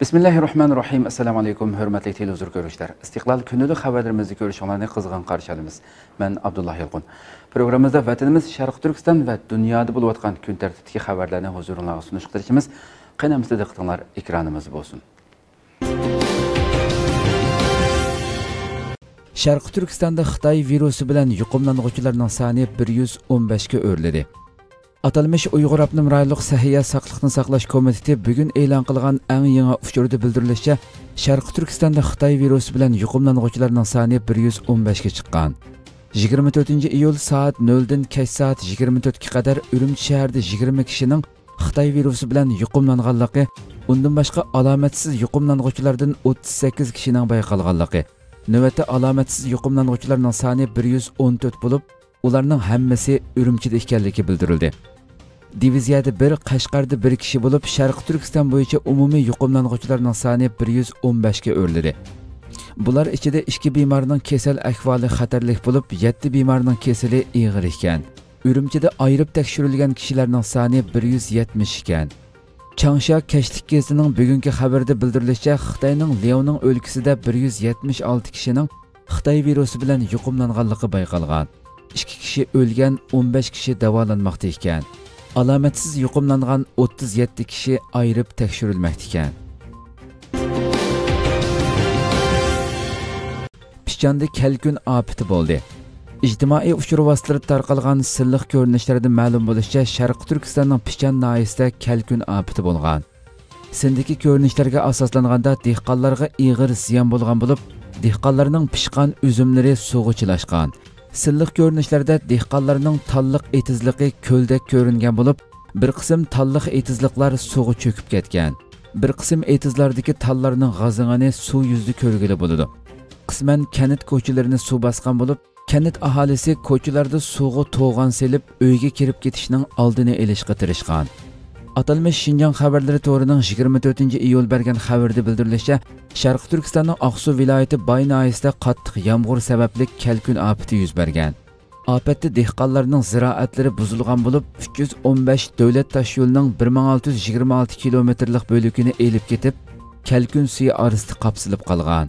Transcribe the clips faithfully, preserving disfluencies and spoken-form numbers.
Bismillahirrahmanirrahim. Assalamu alaykum, hörmətli televizor görüşlər. İstiqlal günlük xəbərlərimizi görüşənlərini qızğın qarşılayırıq. Mən Abdullah Yılğun. Proqramımızda vətənimiz Şərq Türkistan və dünyada olub atqan gün tərtibdəki xəbərlərini huzurunuzğa sunuşdurışımız qənəmizdə diqqətinizlər ekranımız olsun. Şərq Türkistanda Xitay virusu bilan yuqumlanğuchilarning soni bir yuz o'n besh ga o'rladi. Atalmış Uyghur Abnum Rayonluq Səhiyyə Saqlıqni Saqlash Komiteti bugün e'lon qilgan eng yangi uchurda bildirilishicha, Sharq Turkistonda Xitoy virusi bilan yuqumlanuvchilarning soni bir yuz o'n besh ga chiqqan. yigirma to'rtinchi iyul soat nol dan kech soat yigirma to'rt ga qadar Urumchi shahrida yigirma kishining Xitoy virusi bilan yuqumlanganligi, undan boshqa alomatsiz yuqumlanuvchilardan o'ttiz sakkiz kishining bayqalganligi. Navbatda alomatsiz yuqumlanuvchilarning soni bir yuz o'n to'rt bo'lib, ularning hammasi Urumchida ekanligi bildirildi. Diviziyada bir, Qashqarda bir kishi bo'lib, Sharq Turkiston bo'yicha umumiy yuqumlanuvchilarning soni bir yuz o'n besh ga o'rladi. Bular ichida ikki bemorning kasal ahvoli xatarlik bo'lib, yetti bemorning kasali og'ir ekan. Urumchida ayirib tekshirilgan kishilarning soni bir yuz yetmish ekan. Changsha Kashlik gazining bugungi xabarida bildirilishicha, Xitoyning Liaoning o'lkasida bir yuz yetmish olti kishining Xitoy virusi bilan yuqumlanganligi bayqalgan. ikki kishi o'lgan, o'n besh kishi davolanmoqda ekan. Alomatsiz yuqumlangan o'ttiz yetti kishi ayirib tekshirilmoqda ekan. Pishchanda kelkun ofati bo'ldi. Ijtimoiy uchur vositalarida tarqalgan silliq ko'rinishlardan ma'lum bo'lishicha, Sharq Turkistonning Pishchan noyasida kelkun ofati bo'lgan. Sindagi ko'rinishlarga asoslanganda dehqonlarga og'ir ziyon bo'lgan bo'lib, dehqonlarning pishqan uzumlari suvga chilashgan. Silliq ko'rinishlarda dehqonlarning talliq etizligi ko'ldek ko'ringan bo'lib, bir qism talliq etizliqlar suvga cho'kib ketgan. Bir qism etizlardagi tallarning g'azig'ini suv yuzida ko'rgili bo'ladi. Qisman kanit ko'chalarini suv bosgan bo'lib, kanit aholisi ko'chalarda suvga to'g'on selib, uyga kirib ketishning oldini olishga tirishgan. Atalmış Şinjan xabarlari to'rining yigirma to'rtinchi iyul bergan xabarda bildirilishicha, Sharq Turkistonning Aqsu viloyati Bay noyasida qattiq yomg'ir sababli kelkun ofati yuz bergan. Ofatda dehqonlarning ziroatlari buzilgan bo'lib, uch yuz o'n besh davlat tosh yo'lining bir ming olti yuz yigirma olti kilometrlik bo'lagini elib ketib, kelkun suvi orasida qapsilib qolgan.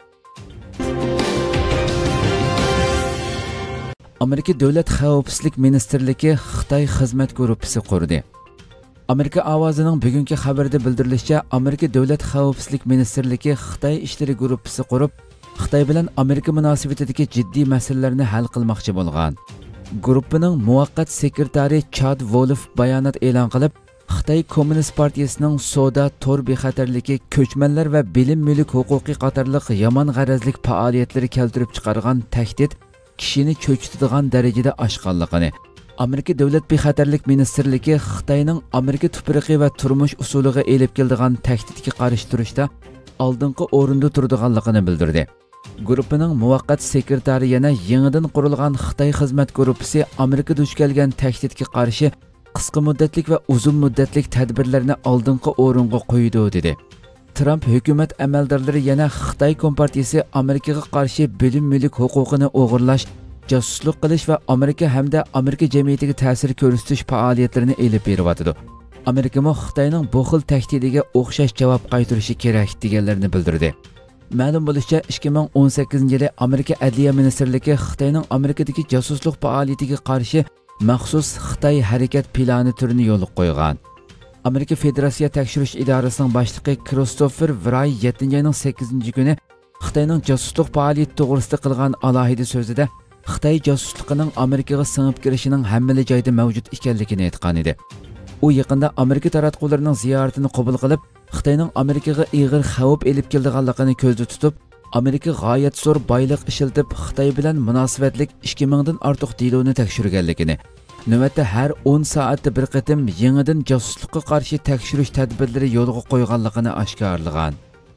Amerika Davlat xavfsizlik ministrligi Xitoy xizmat guruhi qurdi. Amerika ovozining bugungi xabarida bildirilishicha, Amerika Davlat xavfsizlik ministrligi Xitoy ishlari guruhi qurib, Xitoy bilan Amerika munosabatidagi jiddiy masalalarni hal qilmoqchi bo'lgan. Guruhning muvaqqat sekretari Chad Wolf bayonot e'lon qilib, Xitoy Kommunist partiyasining savdo, tor bexatarligi, ko'chmanlar va bilim mulk huquqiy qatorliq yomon g'arazlik faoliyatlari keltirib chiqargan tahdid kishini cho'chitadigan darajada oshganligini, Amerika Davlat bexatarlik ministrligi Xitoyning Amerika tuproqi va turmush usuliga elib keladigan tahdidga qarshi turishda oldingi o'rinda turadiganligini bildirdi. Guruhning muvaqqat sekretari yana yangidan qurilgan Xitoy xizmat guruhi Amerika duch kelgan tahdidga qarshi qisqa muddatlik va uzun muddatlik tadbirlarni oldingi o'ringa qo'ydi dedi. Trump hukumat amaldorlari yana Xitoy kompartiyasi Amerikaga qarshi bilim mulk huquqini o'g'irlash, jasuslik qilish va Amerika hamda Amerika jamiyatiga ta'sir ko'rsatish faoliyatlarini elib beryapti. Amerika mo Xitoyning bu xil tahdidiga o'xshash javob qaytarishi kerak deganlarini bildirdi. Ma'lum bo'lishicha, ikki ming o'n sakkizinchi yili Amerika Adliya ministrligi Xitoyning Amerikadagi jasuslik faoliyatiga qarshi maxsus Xitoy harakat plani turini yo'lga qo'ygan. Amerika Federatsiya tekshirish idorasining boshlig'i Christopher Wray yettinchi oyning sakkizinchi kuni Xitoyning jasuslik faoliyati to'g'risida qilgan alohida so'zida Xitoy jasusligining Amerikaga singib kirishining hammali joyda mavjud ekanligini aytgan edi. U yaqinda Amerika taratqullarining ziyoratini qabul qilib, Xitoyning Amerikaga og'ir xavf elib kelganligini ko'zda tutib, Amerika g'oyat zo'r boylik ishiltib, Xitoy bilan munosabatlik ikki ming dan ortiq deloni tekshirganligini, navbatda har o'n soatda bir qatim yangidan jasuslikka qarshi tekshirish tadbirlari yo'lga qo'yganligini oshkorlagan.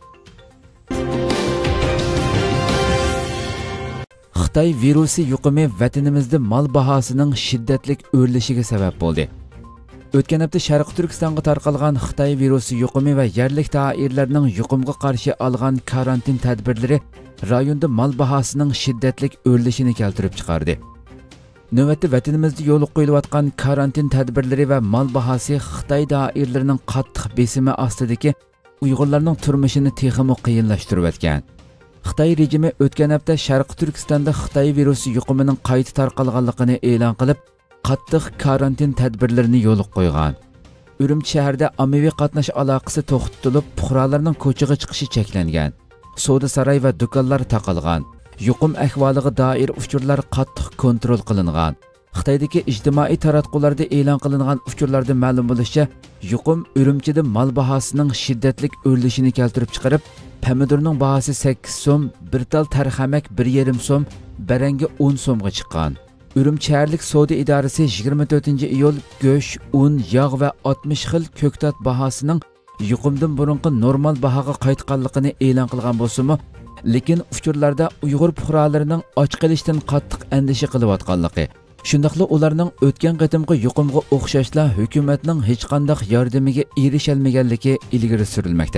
Xitoy virusi yuqumi vatanimizda mol bahosining shiddatli o'rlishiga sabab bo'ldi. O'tgan hafta Sharq Turkistonga tarqalgan Xitoy virusi yuqumi va yerlik doiralarning yuqumga qarshi olgan karantin tadbirlari rayonda mol bahosining shiddatli o'rlishini keltirib chiqardi. Növbətdə vətənimizdə yo'l qo'yilayotgan karantin tədbirləri və mal bahası Xitoy doiralarining qattiq besimi ostidagi Uyg'urlarning turmushini texmo qiyinlashtirib o'tgan. Xitoy rejimi o'tgan hafta Sharqi Turkistonda Xitoy virusi yuqumining qayta tarqalganligini e'lon qilib, qattiq karantin tadbirlarini yo'lga qo'ygan. Urumchi shahrida ommaviy qatnash aloqasi to'xtatilib, fuqarolarning ko'chaga chiqishi cheklangan. Savdo saroy va do'konlar taqalgan. Yuqum ahvoliga doir uchurlar qattiq kontrol qilingan. Xitoydagi ijtimoiy taratqularda e'lon qilingan uchurlarda ma'lum bo'lishicha, yuqum Urumchida mal bahosining shiddatli o'rlashini keltirib chiqarib, pomidorning bahosi sakkiz so'm, bir tal tarxamak bir yarim so'm, baranga o'n so'mga chiqqan. Urumchi shaharlik savdo idorasi yigirma to'rtinchi iyul go'sht, un, yog' va oltmish xil ko'ktat bahosining yuqumdan burunqi normal bahoga qaytganligini e'lon qilgan bo'lsa-mu, lekin uchurlarda Uyg'ur fuqarolarining och qolishdan qattiq andisha qilayotganligi, shundaqla ularning o'tgan qatimqi yuqumga o'xshashla hukumatning hech qanday yordamiga erisholmaganligi ilgari surilmoqda.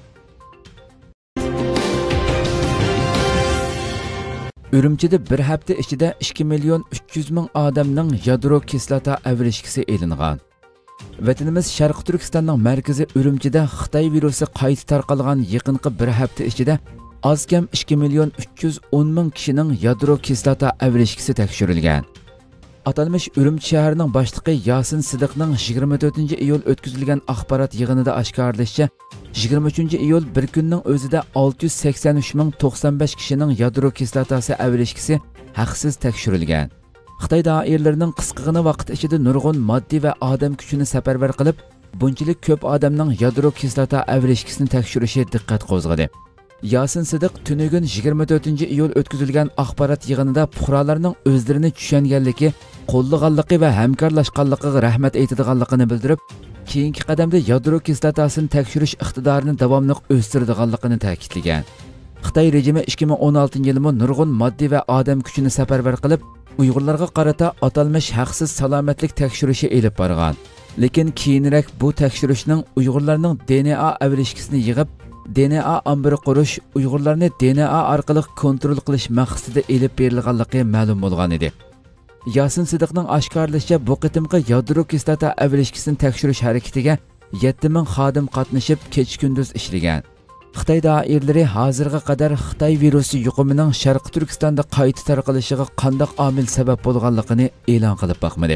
Urumchida bir hafta ichida ikki million uch yuz ming odamning yadro kislota avrishkisi elingan. Vatanimiz Sharqi Turkistonning markazi Urumchida Xitoy virusi qayta tarqalgan yaqinqi bir hafta ichida az kam ikki million uch yuz o'n ming kishining yadro kislota avrishkisi tekshirilgan. Atalmış Urumchi shahrining boshlig'i Yasin Sidiqning yigirma to'rtinchi iyul o'tkazilgan axborot yig'inida oshkorlashicha, yigirma uchinchi iyul bir kunning o'zida olti yuz sakson uch ming to'qson besh kishining yadro kislotasi avrishkisi haqsiz tekshirilgan. Xitoy doiralarining qisqagina vaqt ichida nurg'un moddiy va odam kuchini safarbar qilib, bunchalik ko'p odamning yadro kislota avrishkisini tekshirishi diqqat qo'zg'adi. Yasin Sidiq tunugun yigirma to'rtinchi iyul o'tkazilgan axborot yig'inida fuqarolarning o'zlarini tushunganligi, qo'llaganligi va hamkorlashganligiga rahmat aytadiganligini bildirib, keyingi qadamda yadro kislotasini tekshirish iqtidorini davomli o'stiradiganligini ta'kidlagan. Xitoy rejimi ikki ming o'n oltinchi yilda nurg'un moddiy va odam kuchini safarbar qilib, Uyg'urlarga qarata atalmış haqsiz salomatlik tekshirishi elib borgan. Lekin keyinroq bu tekshirishning Uyg'urlarning D N A avrishkisini yig'ib, D N A ambiri qurish, Uyg'urlarni D N A orqali kontrol qilish maqsadida elib berilganligi ma'lum bo'lgan edi. Yasin Sidiqning oshkorlashicha, bu qitimqi yadro kislota avrishkisini tekshirish harakatiga yetti ming xodim qatnashib, kecha-kunduz ishlagan. Xitoy doiralari hozirga qadar Xitoy virusi yuqumining Sharqi Turkistonda qayta tarqalishiga qanday omil sabab bo'lganligini e'lon qilib boqmadi.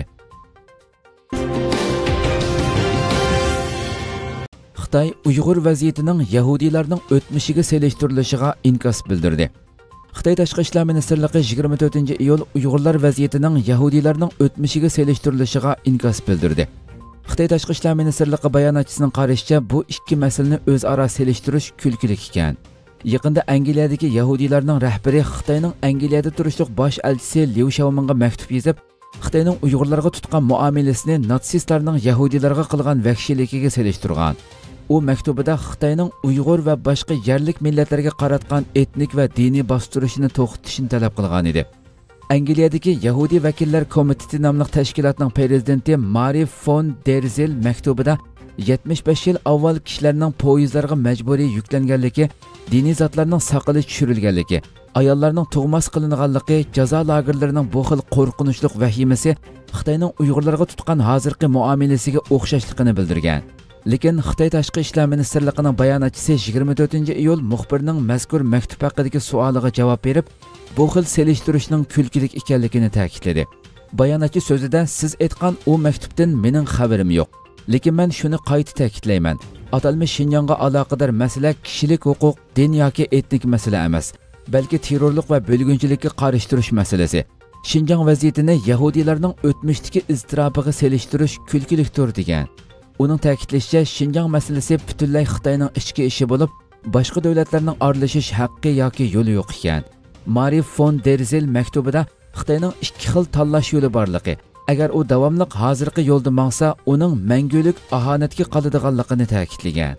Xitoy Uyg'ur vaziyatining Yahudiylarning o'tmishiga selishtirilishiga inkos bildirdi. Xitoy Tashqi ishlar ministrligi yigirma to'rtinchi iyul Uyg'urlar vaziyatining Yahudiylarning o'tmishiga selishtirilishiga inkos bildirdi. Xitoy Tashqi ishlar ministrligi bayonotchisining qarashicha, bu ikki masalani o'zaro selishtirish kulkilik ekan. Yaqinda Angliyadagi Yahudiylarning rahbari Xitoyning Angliyada turishliq bosh elchisi Liu Xiaominga maktub yozib, Xitoyning Uyg'urlarga tutgan muomalasini natsistlarning Yahudiylarga qilgan vahshiyligiga selishtirgan. U maktubida Xitoyning Uyg'ur va boshqa yerlik millatlarga qaratgan etnik va diniy bostirishini to'xtatishni talab qilgan edi. Angliyadagi Yahudi vakillar komiteti nomli tashkilotning prezidenti Mari von der Zel maktubida yetmish besh yil avval kishilarning poyezdlarga majburiy yuklanganligi, diniy zotlarning saqili tushirilganligi, ayollarning tug'mas qilinganligi, jazo lagerlarining bu xil qo'rqinchli vahimasi Xitoyning Uyg'urlarga tutgan hozirgi muomalasiga o'xshashligini bildirgan. Lekin Xitoy Tashqi ishlar ministrligining bayonotchisi yigirma to'rtinchi iyul muxbirning mazkur maktub haqidagi savoliga javob berib, bu xil selishtirishning kulkilik ekanligini ta'kidladi. Bayonotchi so'zida, siz aytgan u maktubdan mening xabarim yo'q. Lekin men shuni qayta ta'kidlayman. Atalmish Xinjiangga aloqador masala kishilik huquq, din yoki etnik masala emas, balki terrorlik va bo'lgunchilikka qarshi turish masalasi. Xinjiang vaziyatini Yahudiylarning o'tmishdagi iztirobiga selishtirish kulkilikdir degan. Uning ta'kidlashicha, Xinjiang masalasi butunlay Xitoyning ichki ishi bo'lib, boshqa davlatlarning aralashish haqqi yoki yo'li yo'q ekan. Mari von der Zel maktubida Xitoyning ikki xil tanlash yo'li borligi, agar u davomli hozirgi yo'lda mangsa, uning mangulik ahonatga qoladiganligini ta'kidlagan.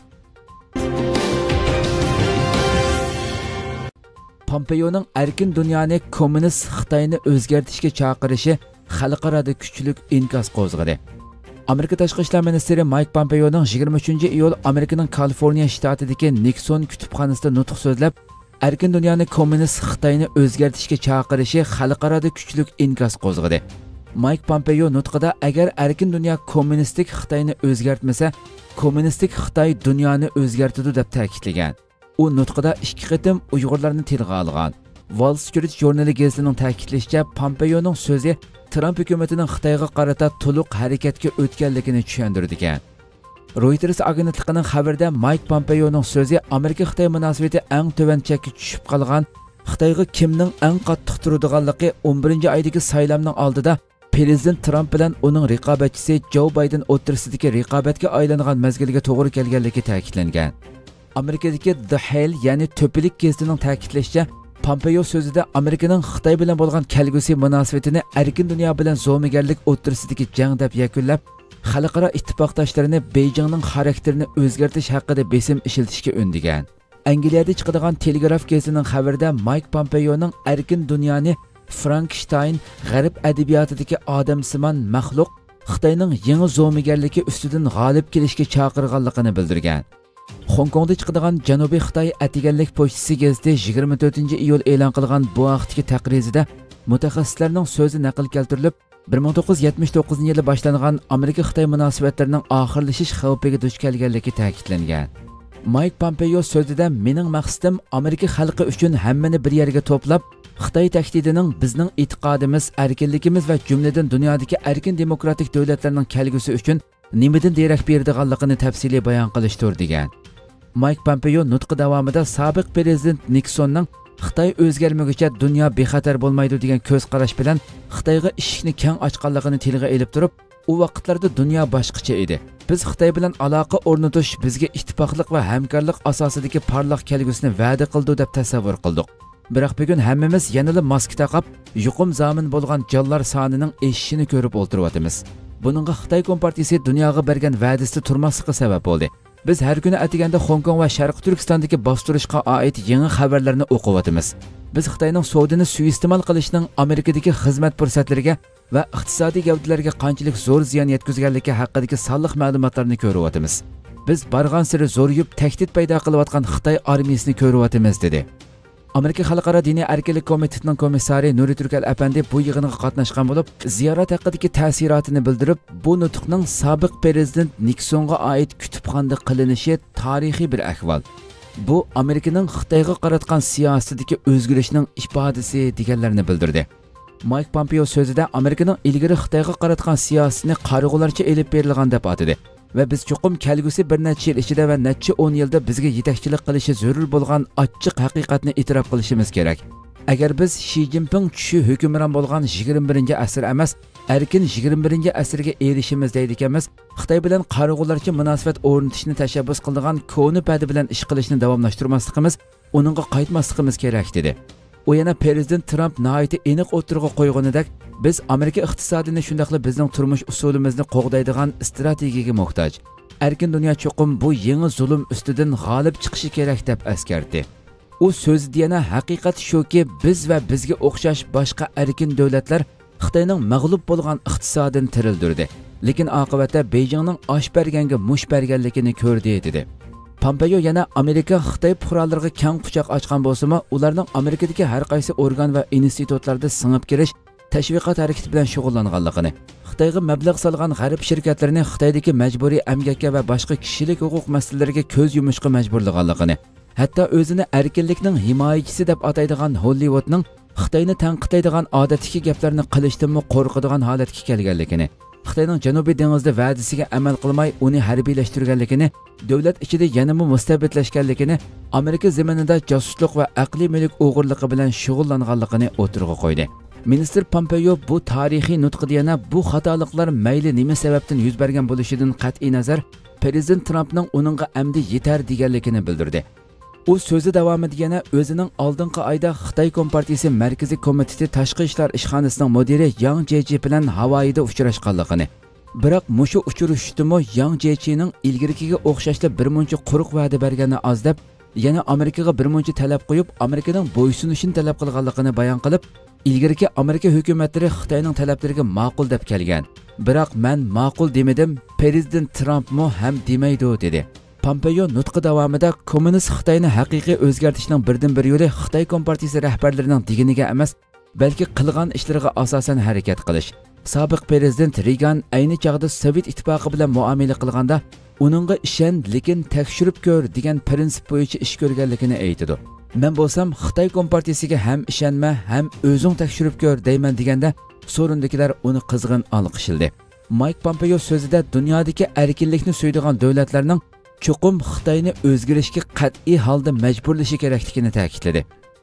Pompeoning erkin dunyoni kommunist Xitoyni o'zgartirishga chaqirishi xalqaro kuchlik inkos qo'zg'adi. Amerika Tashqi ishlar ministri Mike Pompeoning yigirma uchinchi iyul Amerikaning Kaliforniya shtatidagi Nixon kutubxonasida nutq so'zlab, erkin dunyoni kommunist Xitoyni o'zgartirishga chaqirishi xalqaro kuchlik inkos qo'zg'adi. Mike Pompeo nutqida agar erkin dunyo kommunistik Xitoyni o'zgartmasa, kommunistik Xitoy dunyoni o'zgartadi deb ta'kidlagan. U nutqida ikki qitim Uyg'urlarni tilga olgan. Wall Street jurnali gazetining ta'kidlashicha, Pompeoning so'zi Trump hukumatining Xitoyga qarata to'liq harakatga o'tganligini tushuntirgan. Reuters agentligining xabarida Mike Pompeoning so'zi Amerika Xitoy munosabati eng tuvan chekka tushib qolgan, Xitoyga kimning eng qattiq turadiganligi o'n birinchi oydagi saylovning oldida Prezident Trump bilan uning raqobatchisi Joe Biden o'rtasidagi raqobatga aylangan mezgilga to'g'ri kelganligi ta'kidlangan. Amerikadagi The Hill, ya'ni To'pilik gazetining ta'kidlashicha, Pompeo so'zida Amerikaning Xitoy bilan bo'lgan kelgusi munosabatini erkin dunyo bilan zo'migarlik o'rtasidagi jang deb yakunlab, xalqaro ittifoqdoshlarini Beijingning xarakterini o'zgartirish haqida besim ishlatishga undigan. Angliyada chiqadigan Telegraph gazetining xabarida Mike Pompeoning erkin dunyoni Frankenstein g'arb adabiyotidagi odamsimon maxluq Xitoyning yangi zo'migarligi ustidan g'olib kelishga chaqirganligini bildirgan. Hong Kongda chiqadigan Janubiy Xitoy atiganlik pochtasi gazeti yigirma to'rtinchi iyul e'lon qilgan bu vaqtdagi taqrizida mutaxassislarning so'zi naql keltirilib, bir ming to'qqiz yuz yetmish to'qqizinchi yili boshlangan Amerika-Xitoy munosabatlarining oxirlashish xavfiga duch kelganligi ta'kidlangan. Mike Pompeo so'zida mening maqsadim Amerika xalqi uchun hammani bir yerga to'plab, Xitoy tahdidining bizning e'tiqodimiz, erkinligimiz va jumladan dunyodagi erkin demokratik davlatlarning kelgusi uchun nimadan derak beradiganligini tafsiliy bayon qilishdir degan. Mike Pompeo nutqi davomida sobiq prezident Nixonning Xitoy o'zgarmaguncha dunyo bexatar bo'lmaydi degan ko'z qarash bilan Xitoyga eshikni keng ochganligini tilga elib turib, u vaqtlarda dunyo boshqacha edi. Biz Xitoy bilan aloqa o'rnatish bizga ittifoqlik va hamkorlik asosidagi parlaq kelgusini va'da qildi deb tasavvur qildik. Biroq bugun hammamiz yanada maska taqib, yuqum zamin bo'lgan jonlar sonining eshishini ko'rib o'tiryapmiz. Buningga Xitoy Kompartiyasi dunyoga bergan va'dasi turmasligi sabab bo'ldi. Biz har kuni atiganda Hong Kong va Sharq Turkistondagi bostirishga oid yangi xabarlarni o'qiyotimiz. Biz Xitoyning savdoni suiiste'mol qilishning Amerikadagi xizmat fursatlariga va iqtisodiy gavdalarga qanchalik zo'r ziyon yetkazganligi haqidagi sonliq ma'lumotlarni ko'ryapmiz. Biz bargan sari zo'rayib tahdid paydo qilayotgan Xitoy armiyasini ko'ryapmiz dedi. Amerika Xalqaro diniy erkinlik komitetining komissari Nuri Turkal apandi bu yig'inga qatnashgan bo'lib, ziyorat haqidagi ta'sirotini bildirib, bu nutqning sobiq prezident Nixonga oid kutubxonada qilinishi tarixiy bir ahvol. Bu Amerikaning Xitoyga qaratgan siyosatidagi o'zgarishning ifodasi deganlarni bildirdi. Mike Pompeo so'zida Amerikaning ilgari Xitoyga qaratgan siyosatini qarg'ularcha elib berilgan deb atadi. Ve biz cho'qim kelgusi bir necha yil ichida va necha o'n yilda bizga yetakchilik qilishi zarur bo'lgan ochiq haqiqatni e'tirof qilishimiz kerak. Agar biz Xi Jinping tushi hukmron bo'lgan yigirma birinchi asr emas, erkin yigirma birinchi asrga erishimiz deydiganmiz, Xitoy bilan qarg'ularcha munosabat o'rnatishni tashabbus qilgan ko'ni padi bilan ish qilishni davomlashtirmasligimiz, uningga qaytmasligimiz kerak dedi. O yana Prezident Trump nihoyatda aniq o'tirg'i qo'yganidek, biz Amerika iqtisodini shundaqla bizning turmush usulimizni qo'g'daydigan strategiyaga muhtoj. Erkin dunyo cho'qim bu yangi zulm ustidan g'olib chiqishi kerak deb askardi. U so'zida yana haqiqat shuki, biz va bizga o'xshash boshqa erkin davlatlar Xitoyning mag'lub bo'lgan iqtisodini tirildirdi. Lekin oqibatda Beijingning osh berganga mush berganligini ko'rdi dedi. Pompeo yana Amerika Xitoy fuqarolariga keng quchoq ochgan bo'lsa-mu, ularning Amerikadagi har qaysi organ va institutlarda singib kirish, tashviqot harakati bilan shug'ullanganligini, Xitoyga mablag' solgan g'arb shirkatlarini Xitoydagi majburiy emgakka va boshqa kishilik huquq masalalariga ko'z yumishga majburlaganligini, hatto o'zini erkinlikning himoyachisi deb ataydigan Hollywoodning Xitoyni tanqidlaydigan odatdagi gaplarni qilishdanmi qo'rqadigan holatga kelganligini, Xitoyning Janubiy dengizda va'dasiga amal qilmay uni harbiylashtirganligini, davlat ichida yanada mustabidlashganligini, Amerika zaminida josuslik va aqliy mulk o'g'irligi bilan shug'ullanganligini o'tirg'i qo'ydi. Minister Pompeo bu tarixiy nutqida yana bu xatoliklar mayli nima sababdan yuz bergan bo'lishidan qat'iy nazar, Prezident Trumpning uningga amdi yetar deganligini bildirdi. U so'zi davomida yana o'zining oldingi oyda Xitoy Kompartiyasi Markaziy komiteti tashqi ishlar ishxonasining mudiri Yang Jiechi bilan Havoyida uchrashganligini, biroq mushu uchrashdimi Yang Jiechining ilgarikiga o'xshashli bir muncha quruq va'da bergani oz deb, yana Amerikaga bir muncha talab qo'yib, Amerikaning bo'ysunishini talab qilganligini bayon qilib, ilgariki Amerika hukumatlari Xitoyning talablariga ma'qul deb kelgan. Biroq men ma'qul demadim, Prezident Trumpmo ham demaydi dedi. Pompeo nutqi davomida kommunist Xitoyni haqiqiy o'zgartirishning birdan bir yo'li Xitoy Kompartiyasi rahbarlarining diginiga emas, balki qilgan ishlariga asosan harakat qilish, sobiq prezident Reagan ayni chog'da Sovet ittifoqi bilan muomala qilganda uningga ishon, lekin tekshirib ko'r degan prinsip bo'yicha ish ko'rganligini aytadi. Men bo'lsam Xitoy kompartiyasiga ham ishonma, ham o'zing tekshirib ko'r deyman deganda so'rindagilar uni qizg'in olqishildi. Mike Pompeo so'zida dunyodagi erkinlikni suydigan davlatlarning cho'qim Xitoyni o'zgarishga qat'iy holda majburlashi kerakligini ta'kidladi.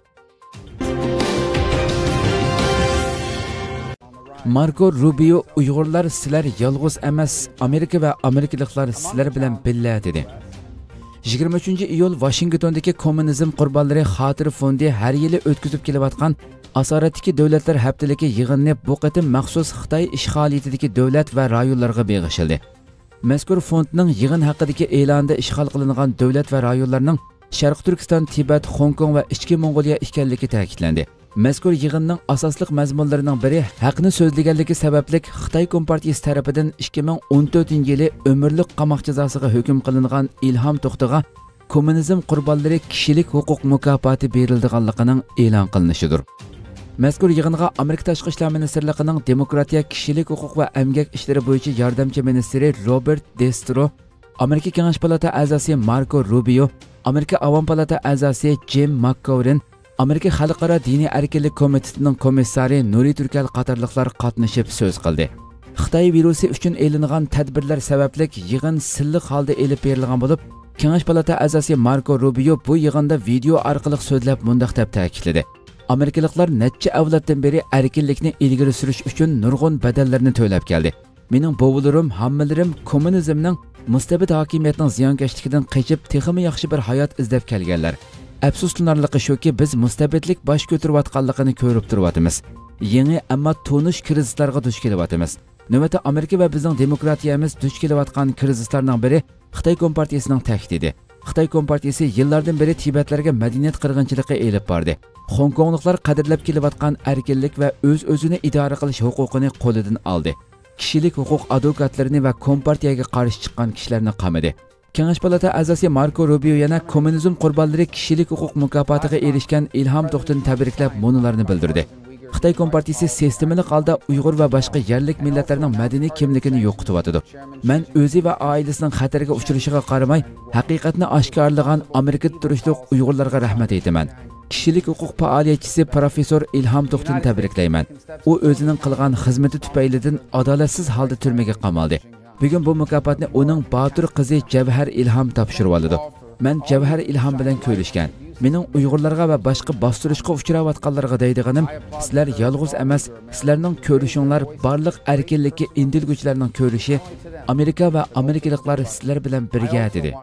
Marco Rubio Uyg'urlar sizlar yolg'iz emas, Amerika va amerikaliklar sizlar bilan billa dedi. yigirma uchinchi iyul Washingtondagi Kommunizm qurbonlari xotira fondi har yili o'tkazib kelayotgan asoratdagi davlatlar haftaligi yig'inni bu qatim maxsus Xitoy ishg'oliyatidagi davlat va rayonlarga beg'ishildi. Mazkur fondning yig'in haqidagi e'londa ishg'ol qilingan davlat va rayonlarning Sharq Turkiston, Tibet, Hong Kong va Ichki Mongoliya ekanligi ta'kidlandi. Mazkur yig'inning asosli mazmunlarining biri haqni so'zlaganligi sababli Xitoy Kompartiyasi tomonidan ikki ming o'n to'rtinchi yili umrlik qamoq jazosiga hukm qilingan Ilhom To'xtiga kommunizm qurbonlari kishilik huquq mukofoti berilganligining e'lon qilinishidir. Mazkur yig'inga Amerika Tashqi ishlar ministrligining demokratiya, kishilik huquq va emgak ishlari bo'yicha yordamchi ministri Robert Destro, Amerika Kengash palata a'zosi Marco Rubio, Amerika Avom palata a'zosi Jim McGovern, Amerika Xalqaro diniy erkinlik komitetining komissari Nuri Turkal qatorliqlar qatnashib so'z qildi. Xitoy virusi uchun e'lingan tadbirlar sababli yig'in silliq holda elib berilgan bo'lib, Kengash palata a'zosi Marco Rubio bu yig'inda video orqali so'zlab mundaq deb ta'kidladi. Amerikaliklar necha avloddan beri erkinlikni ilgari surish uchun nurg'un badallarni to'lab keldi. Mening bovularim, hammalarim kommunizmning mustabid hokimiyatning ziyonkashligidan qochib, texmi yaxshi bir hayot izlab kelganlar. Afsuslanarligi shuki, biz mustabidlik bosh ko'tarayotganligini ko'rib turibmiz. Yangi ammo tonish krizlarga duch kelyapmiz. Navbatda Amerika va bizning demokratiyamiz duch kelayotgan krizlarning biri Xitoy kompartiyasining tahdidi. Xitoy kompartiyasi yillardan beri Tibetlarga madaniyat qirg'inchiligi elib bordi. Hong Kongliklar qadrlab kelayotgan erkinlik va o'z-o'zini idora qilish huquqini qo'lidan oldi. Kishilik huquq advokatlarini va kompartiyaga qarshi chiqqan kishilarni qamadi. Kengash palata a'zosi Marco Rubio yana kommunizm qurbonlari kishilik huquq mukofotiga erishgan Ilhom To'xtini tabriklab munolarni bildirdi. Xitoy kompartiyasi sistemalik holda Uyg'ur va boshqa yerlik millatlarning madaniy kimligini yo'qotyotdi. Men o'zi va oilasining xatarga uchrashiga qaramay, haqiqatni oshkorlagan Amerikada turishliq Uyg'urlarga rahmat aytaman. Kishilik huquq faoliyatchisi professor Ilhom To'xtini tabriklayman. U o'zining qilgan xizmati tufaylidan adolatsiz holda turmaga qamaldi. Bugun bu mukofotni uning botir qizi Javhar Ilhom topshirib oldi. Men Javhar Ilhom bilan ko'rishgan. Mening Uyg'urlarga va boshqa bostirishga uchrayotganlarga deydiganim, sizlar yolg'iz emas, sizlarning ko'rishinglar barliq erkinlikka intilguchilarning ko'rishi, Amerika va amerikaliklar sizlar bilan birga dedi.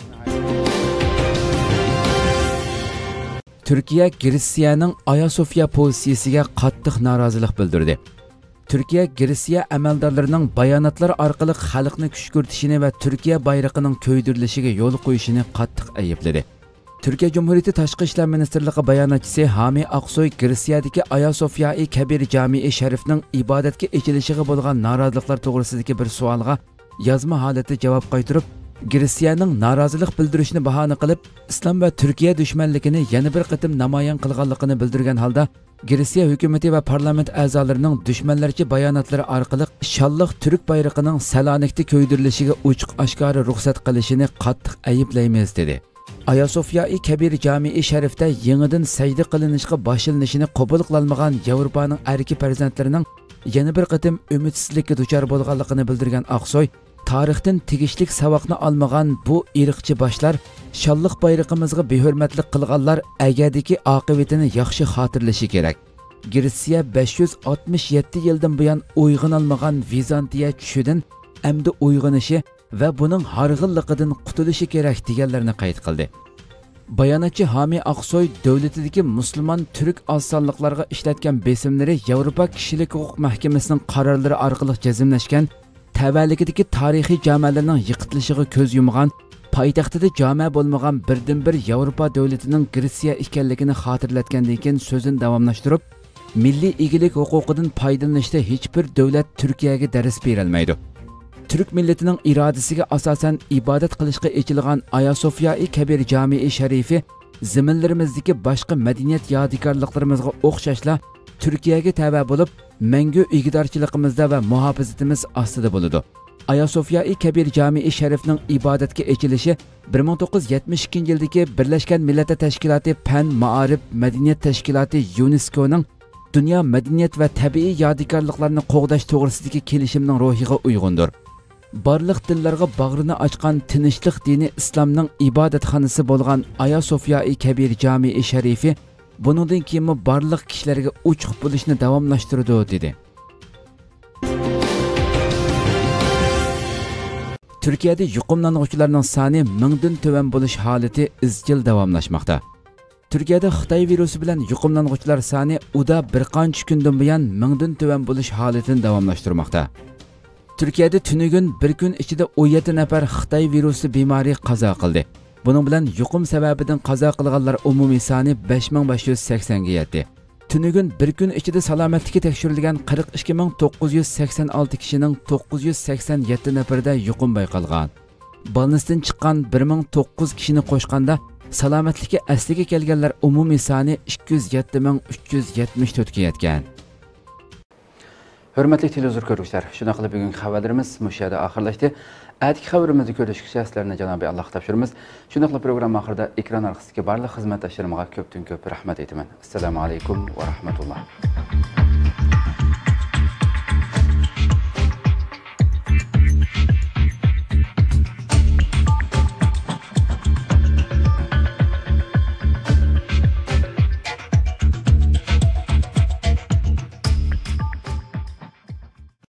Turkiya Gretsiyaning Ayasofya pozitsiyasiga qattiq norozilik bildirdi. Turkiya Gretsiya amaldorlarining bayonotlar orqali xalqni kuchkurtishini va Turkiya bayrog'ining ko'ydirilishiga yo'l qo'yishini qattiq aybladi. Turkiya Cumhuriyeti Tashqi ishlar ministrligi bayonotchisi Hami Aqsoy Gretsiyadagi Ayasofya-i Kabir Jami-i Sharifning ibodatga echilishiga bo'lgan noroziliklar to'g'risidagi bir savolga yozma holatda javob qaytarib, Gretsiyaning norozilik bildirishini bahona qilib, islom va Turkiya dushmanligini yana bir qatim namoyon qilganligini bildirgan holda, Gretsiya hukumati va parlament a'zolarining dushmanlarcha bayonotlari orqali shalliq turk bayrog'ining Salonikda ko'ydirilishiga ochiq oshkora ruxsat qilishini qattiq ayiblaymiz dedi. Ayasofya-i Kabir Jami-i Sharifda yangidan sajda qilinishga boshlanishini qabul qilolmagan Yevropaning erki farzandlarining yana bir qatim umidsizlikka duchor bo'lganligini bildirgan Aqsoy, tarixdan tegishlik savoqni olmagan bu irqchi boshlar shalliq bayrog'imizga behurmatlik qilganlar agadagi oqibatini yaxshi xotirlashi kerak. Gretsiya besh yuz oltmish yetti yildan buyon uyg'on olmagan Vizantiya tushidan endi uyg'onishi va buning harg'inligidan qutulishi kerak deganlarni qayd qildi. Bayonotchi Hami Aqsoy davlatidagi musulmon turk osonliqlarga ishlatgan besimlari Yevropa kishilik huquq mahkamasining qarorlari orqali jazmlashgan tavalligidagi tarixiy jamiyalarning yiqitilishiga ko'z yumgan, poytaxtida jami bo'lmagan birdan bir Yevropa davlatining Gretsiya ekanligini xotirlatgandan keyin so'zini davomlashtirib, milliy egilik huquqidan foydalanishda hech bir davlat Turkiyaga dars berolmaydi. Türk milletining irodasiga asosan ibodat qilishga echilgan Ayasofya-i Kabir Jami-i Sharifi ziminlarimizdagi boshqa madaniyat yodikorliklarimizga o'xshashla Türkiye'ye təvə bo'lib, мәңгү igidorchiligimizda va muhofazatimiz ostida bo'ladi. Ayasofya-i Kabir Jami-i Sharifning ibodatga echilishi bir ming to'qqiz yuz yetmish ikkinchi yildagi Birlashgan Millatlar Tashkiloti Fan, Ma'arif, Madaniyat Tashkiloti UNESCO'ning Dunyo madaniyat va tabiiy yodikorliklarni qo'g'dash to'g'risidagi kelishimning ruhiga uyg'undir. Barliq dillarga bag'rini ochgan tinchlik dini islomning ibodatxonasi bo'lgan Ayasofya-i Kabir Jami-i Sharifi buningdan keyin barliq kishilarga uchuq bo'lishni davomlashtirdi dedi. Türkiye'de yuqumlanuvchilarning soni mingdan to'van bo'lish holati izchil davomlashmoqda. Türkiye'de Xitoy virusi bilan yuqumlanuvchilar soni uda bir qancha kundan buyon mingdan to'van bo'lish holatini davomlashtirmoqda. Türkiye'de tunigun bir kun ichida o'n yetti nafar Xitoy virusi bemori qazo qildi. Buning bilan yuqum sababidan qazo qilganlar umumiy soni besh ming besh yuz sakson ga yetdi. Tunigun bir kun ichida salomatligi tekshirilgan qirq ikki ming to'qqiz yuz sakson olti kishining to'qqiz yuz sakson yetti nafarida yuqum bayqalgan. Balnisdan chiqqan bir ming to'qqiz kishini qo'shganda salomatligi asliga kelganlar umumiy soni ikki yuz yetti ming uch yuz yetmish to'rt ga yetgan. Hurmatli televizor ko'ruvchilar, shuna qilib bugungi xabarlarimiz mushu yerda oxirlashdi. Atigi xabarimizni ko'rishgacha sizlarni Janobi Alloh topshiramiz. Shuna qilib program oxirida ekran orqasidagi barliq xizmatdoshlarimga ko'pdan ko'p rahmat aytaman. Assalomu alaykum va rahmatulloh.